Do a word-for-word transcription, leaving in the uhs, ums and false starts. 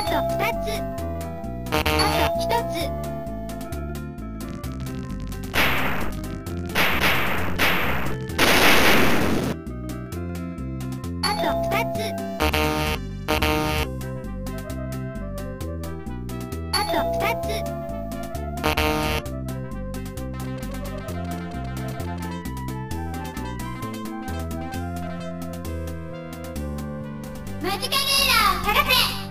とふたつ。あとひとつ。あとふたつ。あとふたつ。マジカルエラーを探せ。